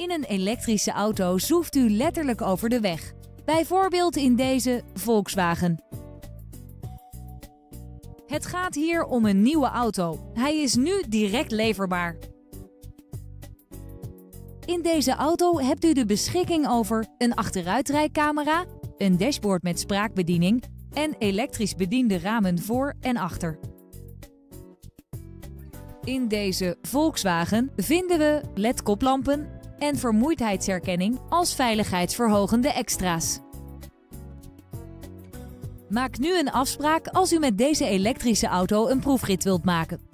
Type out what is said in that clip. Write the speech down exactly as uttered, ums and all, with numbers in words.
In een elektrische auto zoeft u letterlijk over de weg. Bijvoorbeeld in deze Volkswagen. Het gaat hier om een nieuwe auto. Hij is nu direct leverbaar. In deze auto hebt u de beschikking over een achteruitrijcamera, een dashboard met spraakbediening en elektrisch bediende ramen voor en achter. In deze Volkswagen vinden we L E D-koplampen en vermoeidheidsherkenning als veiligheidsverhogende extra's. Maak nu een afspraak als u met deze elektrische auto een proefrit wilt maken.